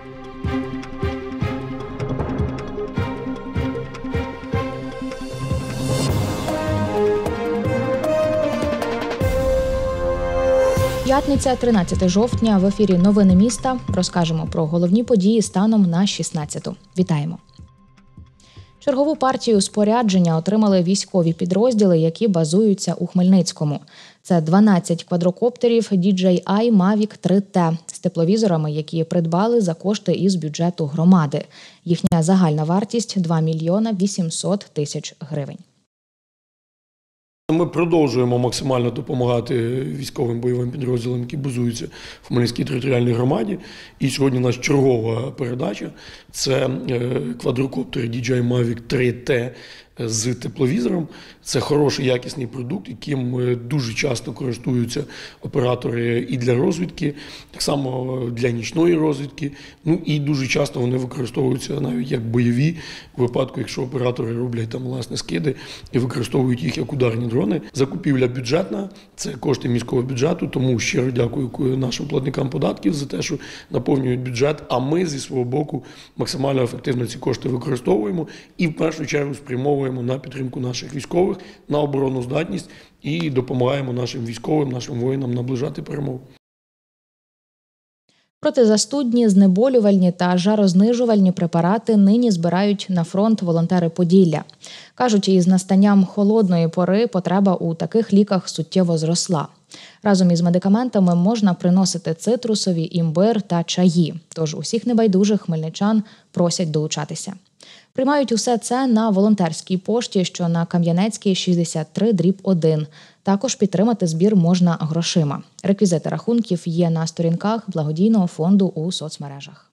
П'ятниця, 13 жовтня, в ефірі «Новини міста». Розкажемо про головні події станом на 16-ту. Вітаємо! Чергову партію спорядження отримали військові підрозділи, які базуються у Хмельницькому. Це 12 квадрокоптерів DJI Mavic 3T з тепловізорами, які придбали за кошти із бюджету громади. Їхня загальна вартість – 2 мільйона 800 тисяч гривень. Ми продовжуємо максимально допомагати військовим бойовим підрозділам, які базуються в Хмельницькій територіальній громаді. І сьогодні у нас чергова передача – це квадрокоптер DJI Mavic 3T з тепловізором. Це хороший, якісний продукт, яким дуже часто користуються оператори і для розвідки, так само для нічної розвідки. Ну і дуже часто вони використовуються навіть як бойові, в випадку, якщо оператори роблять там власне скиди і використовують їх як ударні дрони. Закупівля бюджетна, це кошти міського бюджету, тому щиро дякую нашим платникам податків за те, що наповнюють бюджет, а ми зі свого боку максимально ефективно ці кошти використовуємо і в першу чергу спрямовуємо на підтримку наших військових, на обороноздатність і допомагаємо нашим військовим, нашим воїнам наближати перемогу. Протизастудні, знеболювальні та жарознижувальні препарати нині збирають на фронт волонтери Поділля. Кажуть, із настанням холодної пори потреба у таких ліках суттєво зросла. Разом із медикаментами можна приносити цитрусові, імбир та чаї. Тож усіх небайдужих хмельничан просять долучатися. Приймають усе це на волонтерській пошті, що на Кам'янецькій 63/1. Також підтримати збір можна грошима. Реквізити рахунків є на сторінках благодійного фонду у соцмережах.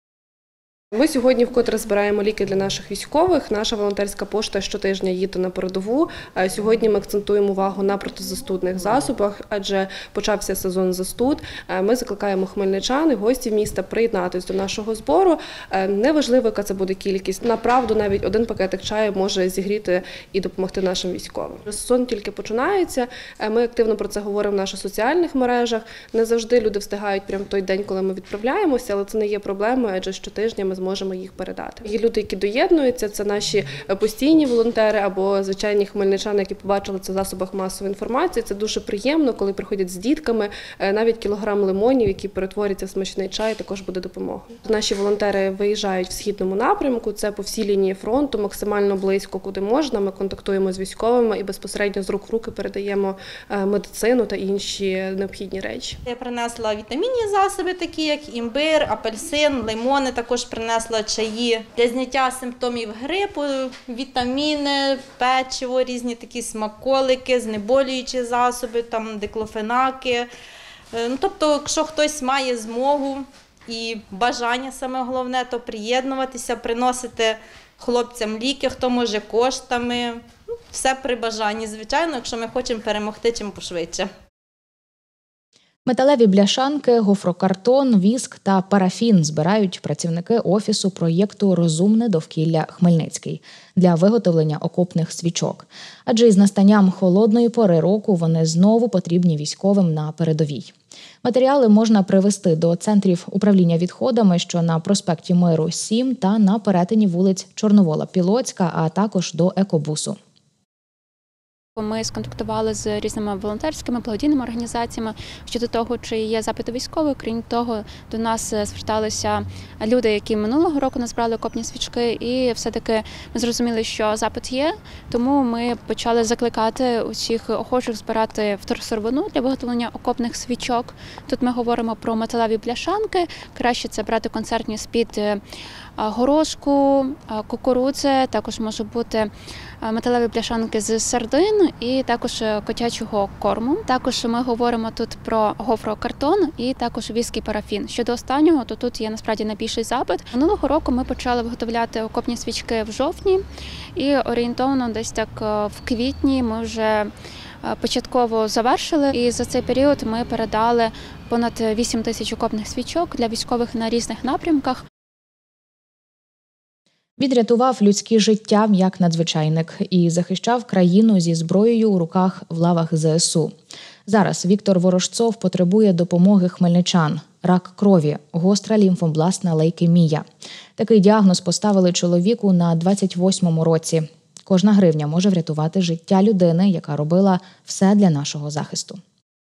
Ми сьогодні вкотре збираємо ліки для наших військових. Наша волонтерська пошта щотижня їде на передову. Сьогодні ми акцентуємо увагу на протизастудних засобах, адже почався сезон застуд. Ми закликаємо хмельничан і гостів міста приєднатися до нашого збору. Неважливо, яка це буде кількість. Направду, навіть один пакетик чаю може зігріти і допомогти нашим військовим. Сезон тільки починається. Ми активно про це говоримо в наших соціальних мережах. Не завжди люди встигають прямо в той день, коли ми відправляємося, але це не є проблемою, адже щотижня ми зможемо їх передати. Є люди, які доєднуються, це наші постійні волонтери або звичайні хмельничани, які побачили це в засобах масової інформації. Це дуже приємно, коли приходять з дітками. Навіть кілограм лимонів, які перетворюються в смачний чай, також буде допомога. Наші волонтери виїжджають в східному напрямку, це по всій лінії фронту, максимально близько, куди можна. Ми контактуємо з військовими і безпосередньо з рук в руки передаємо медицину та інші необхідні речі. Я принесла вітамінні засоби, такі як імбир, апельсин, лимони, також принесла чаї для зняття симптомів грипу, вітаміни, печиво, різні такі смаколики, знеболюючі засоби, там диклофенаки. Тобто, якщо хтось має змогу і бажання, саме головне, то приєднуватися, приносити хлопцям ліки, хто може коштами. Все при бажанні, звичайно, якщо ми хочемо перемогти чим пошвидше. Металеві бляшанки, гофрокартон, віск та парафін збирають працівники Офісу проєкту «Розумне довкілля Хмельницький» для виготовлення окопних свічок. Адже із настанням холодної пори року вони знову потрібні військовим на передовій. Матеріали можна привезти до центрів управління відходами, що на проспекті Миру 7 та на перетині вулиць Чорновола-Пілоцька, а також до екобусу. Ми сконтактували з різними волонтерськими, благодійними організаціями щодо того, чи є запити військових. Крім того, до нас зверталися люди, які минулого року назбирали окопні свічки, і все-таки ми зрозуміли, що запит є, тому ми почали закликати усіх охочих збирати вторсировину для виготовлення окопних свічок. Тут ми говоримо про металеві бляшанки, краще це брати концертні з-під горошку, кукурудзи, також можуть бути металеві бляшанки з сардин і також котячого корму. Також ми говоримо тут про гофрокартон і також віск і парафін. Щодо останнього, то тут є насправді найбільший запит. Минулого року ми почали виготовляти окопні свічки в жовтні і орієнтовно десь так в квітні ми вже початково завершили, і за цей період ми передали понад 8 тисяч окопних свічок для військових на різних напрямках. Відрятував людські життя як надзвичайник і захищав країну зі зброєю у руках в лавах ЗСУ. Зараз Віктор Ворожцов потребує допомоги хмельничан. рак крові, гостра лімфобластна лейкемія. Такий діагноз поставили чоловіку на 28-му році. Кожна гривня може врятувати життя людини, яка робила все для нашого захисту.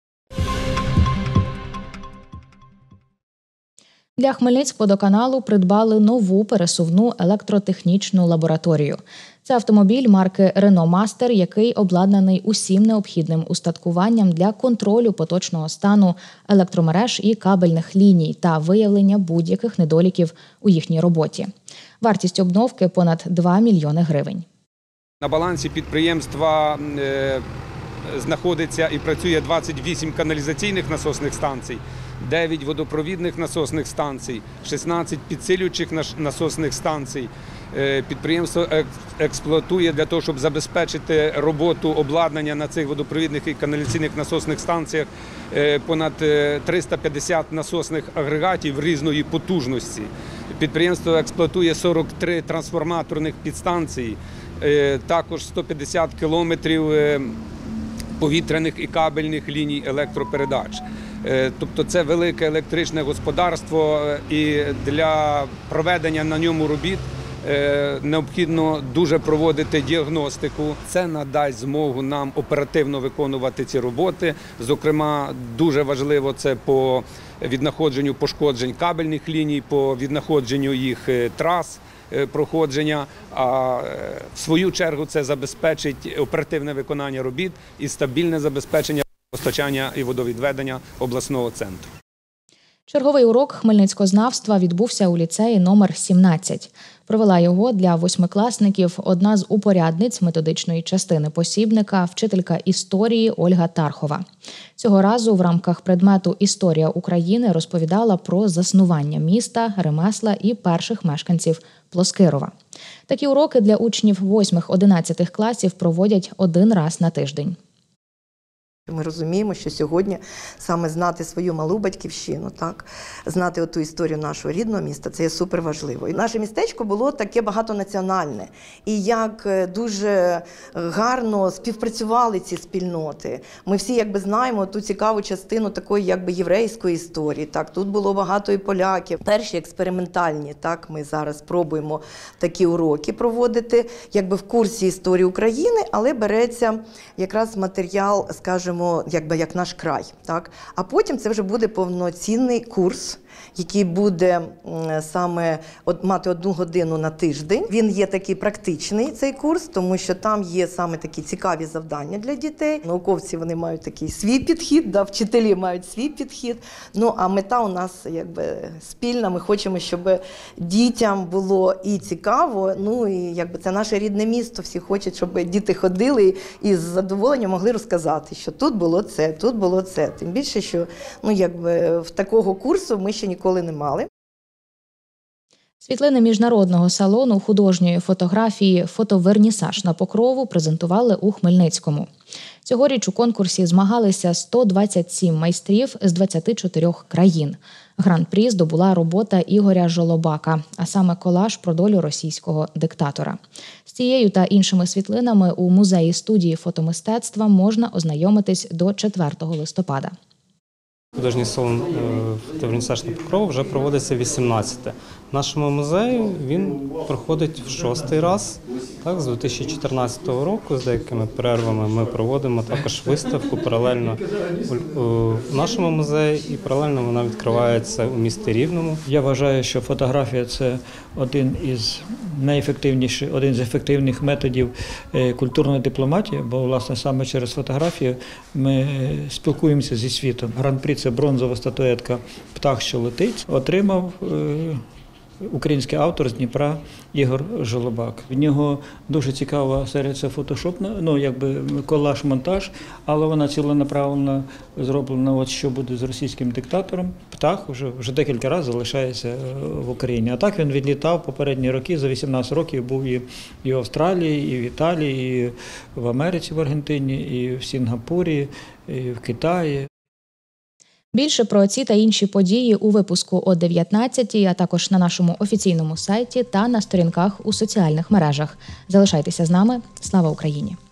Для Хмельницькводоканалу придбали нову пересувну електротехнічну лабораторію. Це автомобіль марки Renault Master, який обладнаний усім необхідним устаткуванням для контролю поточного стану електромереж і кабельних ліній та виявлення будь-яких недоліків у їхній роботі. Вартість обновки – понад 2 мільйони гривень. На балансі підприємства знаходиться і працює 28 каналізаційних насосних станцій, 9 водопровідних насосних станцій, 16 підсилюючих насосних станцій. Підприємство експлуатує для того, щоб забезпечити роботу обладнання на цих водопровідних і каналізаційних насосних станціях понад 350 насосних агрегатів різної потужності. Підприємство експлуатує 43 трансформаторних підстанції, також 150 кілометрів повітряних і кабельних ліній електропередач. Тобто це велике електричне господарство, і для проведення на ньому робіт необхідно дуже проводити діагностику. Це надасть змогу нам оперативно виконувати ці роботи. Зокрема, дуже важливо це по віднаходженню пошкоджень кабельних ліній, по віднаходженню їх трас проходження, а в свою чергу це забезпечить оперативне виконання робіт і стабільне забезпечення постачання і водовідведення обласного центру. Черговий урок хмельницькознавства відбувся у ліцеї номер 17. Провела його для восьмикласників одна з упорядниць методичної частини посібника, вчителька історії Ольга Тархова. Цього разу в рамках предмету «Історія України» розповідала про заснування міста, ремесла і перших мешканців Плоскирова. Такі уроки для учнів 8-11 класів проводять один раз на тиждень. Ми розуміємо, що сьогодні саме знати свою малу батьківщину, так, знати оту історію нашого рідного міста, це є суперважливо. І наше містечко було таке багатонаціональне. І як дуже гарно співпрацювали ці спільноти. Ми всі якби знаємо ту цікаву частину такої якби єврейської історії. Так, тут було багато і поляків. Перші експериментальні, так, ми зараз пробуємо такі уроки проводити, якби в курсі історії України, але береться якраз матеріал, скажімо, якби як наш край, так? А потім це вже буде повноцінний курс, який буде саме мати 1 годину на тиждень. Він є такий практичний, цей курс, тому що там є саме такі цікаві завдання для дітей. Науковці, вони мають такий свій підхід, да, вчителі мають свій підхід. Ну, а мета у нас якби спільна. Ми хочемо, щоб дітям було і цікаво, ну і якби це наше рідне місто. Всі хочуть, щоб діти ходили і з задоволенням могли розказати, що тут було це, тут було це. Тим більше, що ну якби в такого курсу ми ще ніколи не мали. Світлини міжнародного салону художньої фотографії «Фотовернісаж на Покрову» презентували у Хмельницькому. Цьогоріч у конкурсі змагалися 127 майстрів з 24 країн. Гран-прі здобула робота Ігоря Жолобака, а саме колаж про долю російського диктатора. З цією та іншими світлинами у музеї-студії фотомистецтва можна ознайомитись до 4 листопада. Художній салон «Фотовернісаж на Покрову» вже проводиться 18-те. В нашому музеї він проходить в 6-й раз. Так, з 2014 року, з деякими перервами ми проводимо також виставку паралельно в нашому музеї і паралельно вона відкривається у місті Рівному. Я вважаю, що фотографія – це один з ефективних методів культурної дипломатії, бо, власне, саме через фотографію ми спілкуємося зі світом. Гран-прі – це бронзова статуетка «Птах, що летить», отримав український автор з Дніпра Ігор Жолобак. В нього дуже цікава серія, це фотошоп, ну якби колаж-монтаж, але вона ціленаправленно зроблена, от що буде з російським диктатором. Птах вже декілька разів залишається в Україні. А так він відлітав попередні роки, за 18 років був і в Австралії, і в Італії, і в Америці, в Аргентині, і в Сінгапурі, і в Китаї. Більше про ці та інші події у випуску о 19-й, а також на нашому офіційному сайті та на сторінках у соціальних мережах. Залишайтеся з нами. Слава Україні!